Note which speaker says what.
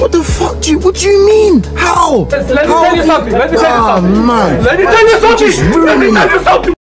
Speaker 1: What the fuck what do you mean? How?
Speaker 2: Let me tell you something. Let me tell you something.
Speaker 1: Man.
Speaker 2: Let me tell you something.
Speaker 1: Just ruining it.